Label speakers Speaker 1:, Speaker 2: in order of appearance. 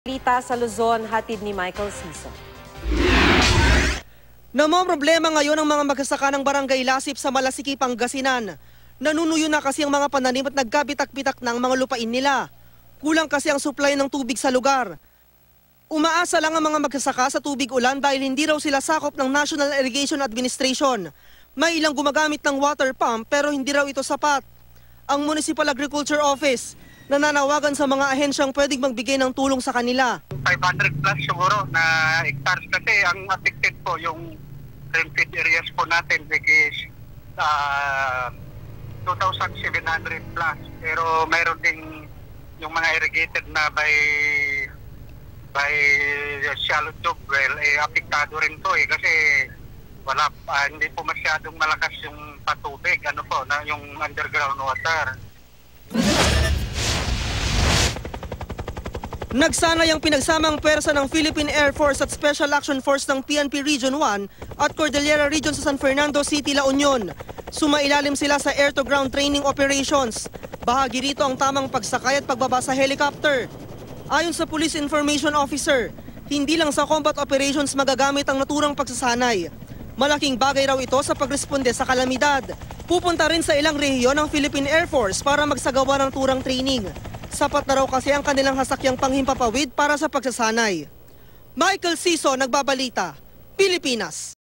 Speaker 1: Balita sa Luzon, hatid ni Michael Siso.
Speaker 2: Namomroblema ngayon ang mga magsasaka ng Barangay Lasip sa Malasiki, Pangasinan. Nanunuyo na kasi ang mga pananim at nagkabitak-bitak ng mga lupain nila. Kulang kasi ang supply ng tubig sa lugar. Umaasa lang ang mga magsasaka sa tubig ulan dahil hindi raw sila sakop ng National Irrigation Administration. May ilang gumagamit ng water pump pero hindi raw ito sapat. Ang Municipal Agriculture Office nananawagan sa mga ahensyang pwedeng magbigay ng tulong sa kanila.
Speaker 3: 500 plus siguro na hectares kasi ang affected po yung rainfed areas po natin which is 2,700 plus. Pero mayroon ding yung mga irrigated na by shallow tube well, apektado rin po kasi hindi po masyadong malakas yung patubig, yung underground water.
Speaker 2: Nagsanay ang pinagsamang pwersa ng Philippine Air Force at Special Action Force ng PNP Region 1 at Cordillera Region sa San Fernando City, La Union. Sumailalim sila sa air-to-ground training operations. Bahagi rito ang tamang pagsakay at pagbaba sa helicopter. Ayon sa Police Information Officer, hindi lang sa combat operations magagamit ang naturang pagsasanay. Malaking bagay raw ito sa pagresponde sa kalamidad. Pupunta rin sa ilang rehiyon ng Philippine Air Force para magsagawa ng turang training. Sapat na raw kasi ang kanilang sasakyang panghimpapawid para sa pagsasanay. Michael Siso, Nagbabalita, Pilipinas.